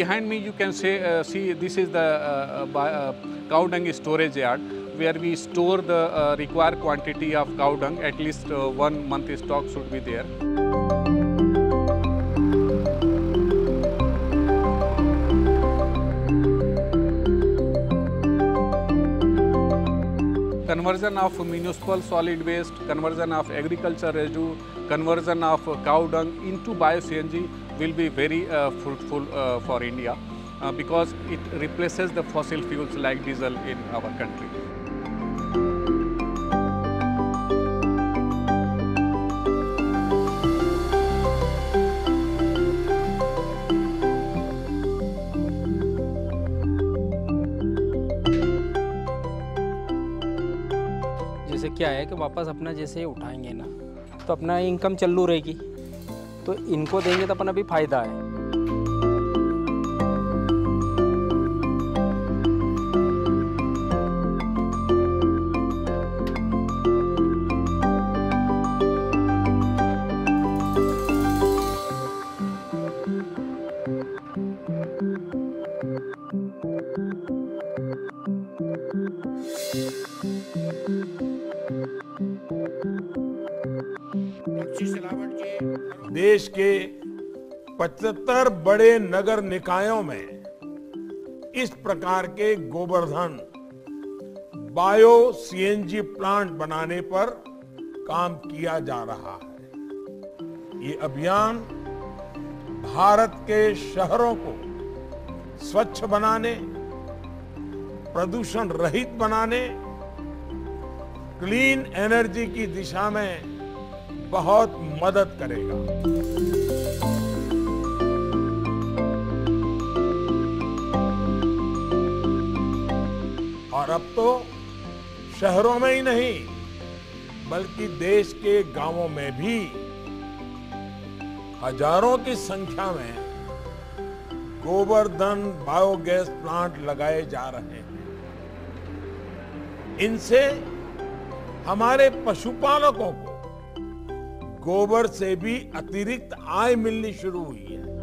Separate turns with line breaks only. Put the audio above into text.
behind me you can see this is the cow dung storage yard, where we store the required quantity of cow dung. At least 1 month stock should be there. Conversion of municipal solid waste, conversion of agriculture residue, conversion of cow dung into Bio-CNG will be very fruitful for India because it replaces the fossil fuels like diesel in our country.
जैसे क्या है कि वापस अपना जैसे उठाएंगे ना तो अपना इनकम चालू रहेगी, तो इनको देंगे तो अपना भी फायदा है।
देश के 75 बड़े नगर निकायों में इस प्रकार के गोवर्धन बायो-CNG प्लांट बनाने पर काम किया जा रहा है। ये अभियान भारत के शहरों को स्वच्छ बनाने, प्रदूषण रहित बनाने, क्लीन एनर्जी की दिशा में बहुत मदद करेगा। और अब तो शहरों में ही नहीं बल्कि देश के गांवों में भी हजारों की संख्या में गोवर्धन बायोगैस प्लांट लगाए जा रहे हैं। इनसे हमारे पशुपालकों को गोबर से भी अतिरिक्त आय मिलनी शुरू हुई है।